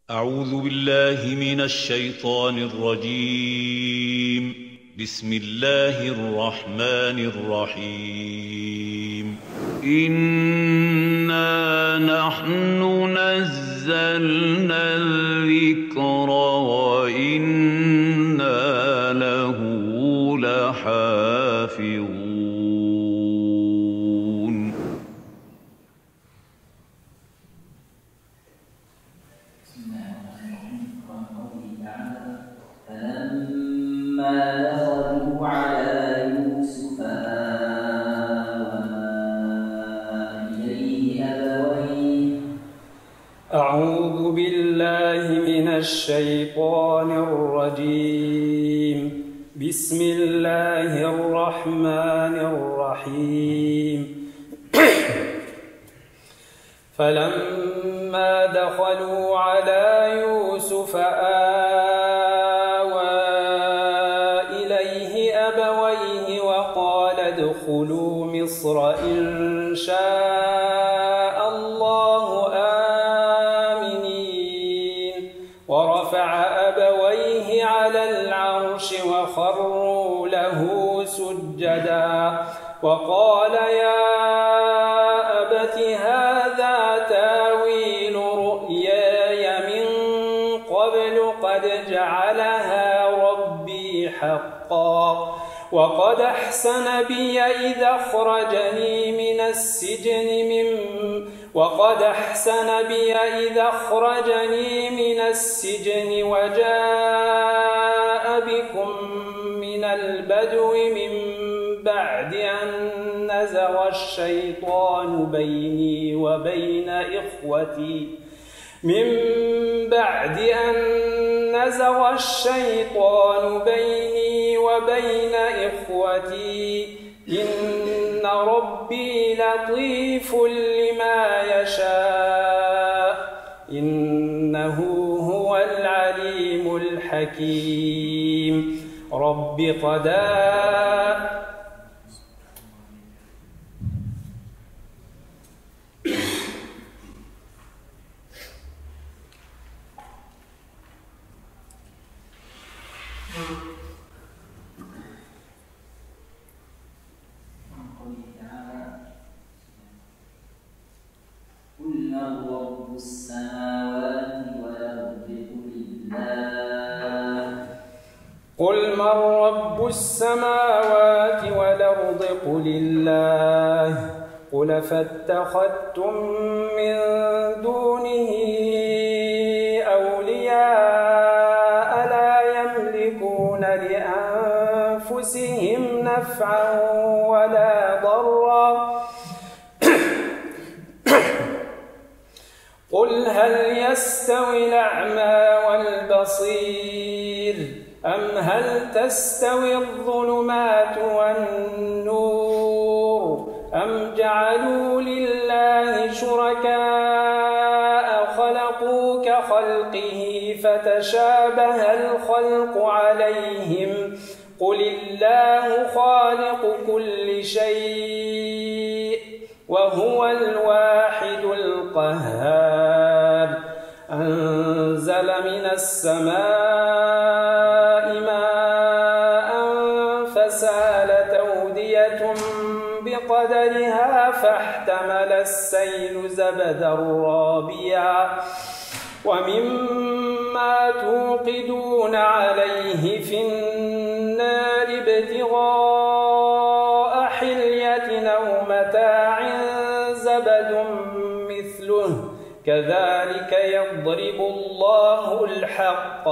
أعوذ بالله من الشيطان الرجيم. بسم الله الرحمن الرحيم. إنا نحن نزلنا الذكر وإنا له لحافظون. أعوذ بالله من الشيطان الرجيم. بسم الله الرحمن الرحيم. فلما دخلوا على يوسف آوى إليه أبويه وقال ادخلوا مصر إن شاء الله آمنين. ورفع أبويه على العرش وخروا له سجدا وقال يا أبت هذا تاويل رؤياي من قبل قد جعلها ربي حقا وقد أحسن بي إذا أخرجني من السجن وجاء بكم من البدو من بعد أن نزغ الشيطان بيني وبين إخوتي إن ربي لطيف لما يشاء إنه هو العليم الحكيم. رب قد قل من رب السماوات والأرض قل الله قل فاتخذتم من دونه أولياء لا يملكون لأنفسهم نفعا ولا ضرا قل هل يستوي الأعمى والبصير أم هل تستوي الظلمات والنور أم جعلوا لله شركاء خلقوا كخلقه فتشابه الخلق عليهم قل الله خالق كل شيء وهو الواحد القهار. أنزل من السماء ماء فسالت أودية بقدرها فاحتمل السيل زبدا رابيا ومما توقدون عليه في النار ابتغاء حلية أو متاع زبد مثله كذلك يضرب الله الحق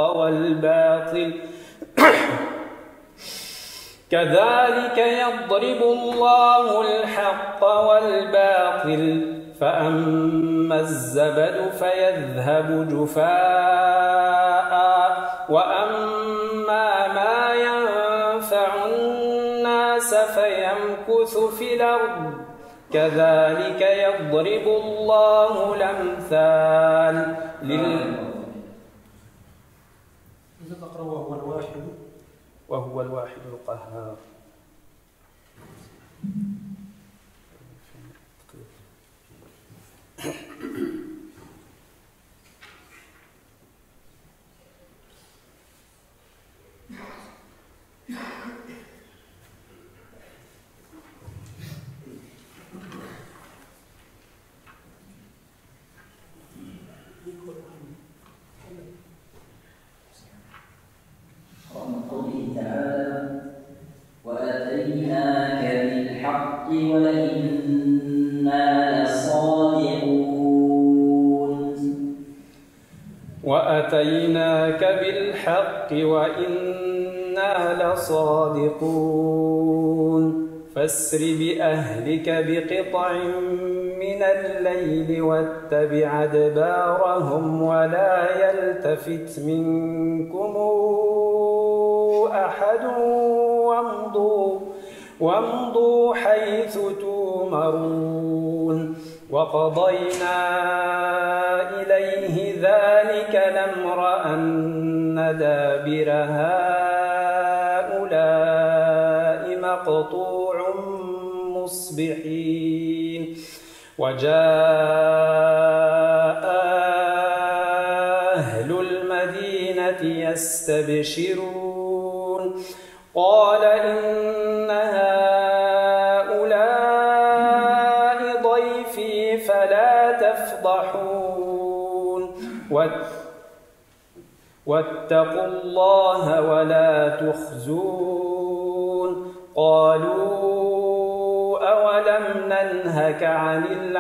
والباطل فأما الزبد فيذهب جفاء وأما ما ينفع الناس فيمكث في الأرض كذلك يضرب الله الأمثال وهو الواحد القهار. وأتيناك بالحق وإنا لصادقون فاسر بأهلك بقطع من الليل واتبع أدبارهم ولا يلتفت منكم أحد وامضوا حيث تؤمرون وقضينا إليه ذلك الأمر أن دابر هؤلاء مقطوع مصبحين وجاء أهل المدينة يستبشرون قال إن هؤلاء ضيفي فلا تفضحون واتقوا الله ولا تخزون قالوا أولم ننهك عن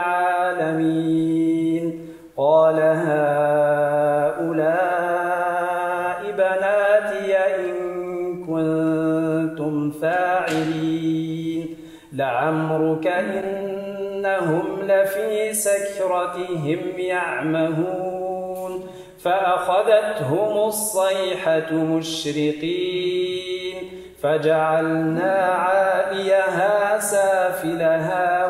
العالمين قال هؤلاء بناتي إن كنتم فاعلين لعمرك إنهم لفي سكرتهم يعمهون فأخذتهم الصيحة مشرقين فجعلنا عاليها سافلها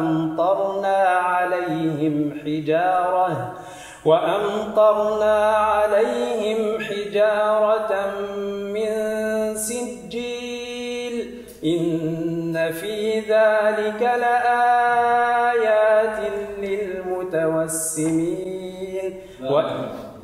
وأمطرنا عليهم حجارة من سجيل إن في ذلك لآيات للمتوسمين